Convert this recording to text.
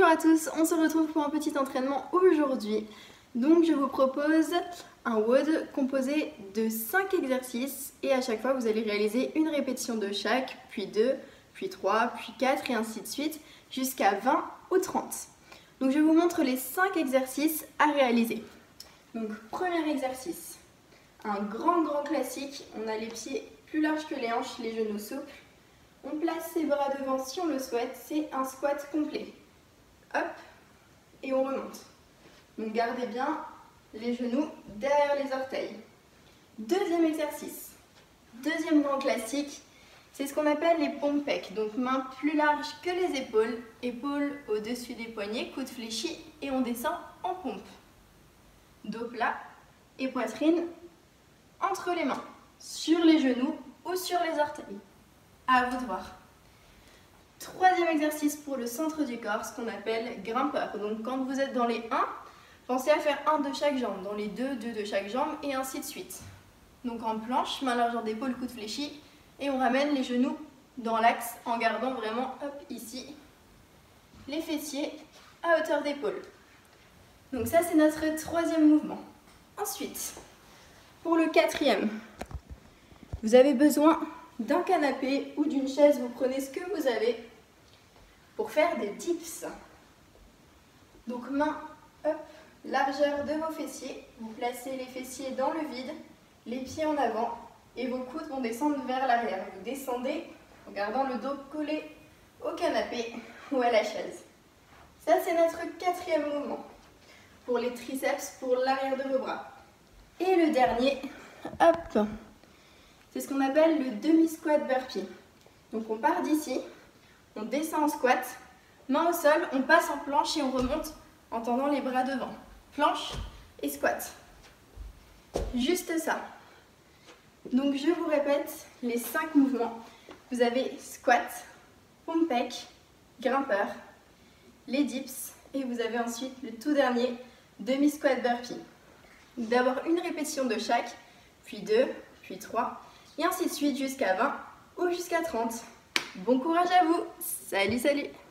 Bonjour à tous, on se retrouve pour un petit entraînement aujourd'hui. Donc je vous propose un WOD composé de 5 exercices et à chaque fois vous allez réaliser une répétition de chaque, puis 2, puis 3, puis 4 et ainsi de suite jusqu'à 20 ou 30. Donc je vous montre les 5 exercices à réaliser. Donc premier exercice, un grand classique, on a les pieds plus larges que les hanches, les genoux souples. On place ses bras devant si on le souhaite, c'est un squat complet. Hop, et on remonte. Donc gardez bien les genoux derrière les orteils. Deuxième exercice, deuxième grand classique, c'est ce qu'on appelle les pompes pecs. Donc mains plus larges que les épaules, épaules au-dessus des poignets, coudes fléchis et on descend en pompe. Dos plat et poitrine entre les mains, sur les genoux ou sur les orteils. À vous de voir. Troisième exercice pour le centre du corps, ce qu'on appelle grimpeur. Donc quand vous êtes dans les 1, pensez à faire 1 de chaque jambe, dans les 2, 2 de chaque jambe et ainsi de suite. Donc en planche, main largeur d'épaule, coude fléchi et on ramène les genoux dans l'axe en gardant vraiment, hop, ici, les fessiers à hauteur d'épaule. Donc ça c'est notre troisième mouvement. Ensuite, pour le quatrième, vous avez besoin d'un canapé ou d'une chaise, vous prenez ce que vous avez pour faire des dips. Donc main, hop, largeur de vos fessiers, vous placez les fessiers dans le vide, les pieds en avant et vos coudes vont descendre vers l'arrière. Vous descendez en gardant le dos collé au canapé ou à la chaise. Ça c'est notre quatrième mouvement pour les triceps, pour l'arrière de vos bras. Et le dernier, hop, c'est ce qu'on appelle le demi-squat burpee. Donc on part d'ici, on descend en squat, main au sol, on passe en planche et on remonte en tendant les bras devant. Planche et squat. Juste ça. Donc je vous répète les 5 mouvements. Vous avez squat, pompe pec, grimpeur, les dips et vous avez ensuite le tout dernier demi-squat burpee. D'abord une répétition de chaque, puis 2, puis 3 et ainsi de suite jusqu'à 20 ou jusqu'à 30. Bon courage à vous. Salut, salut.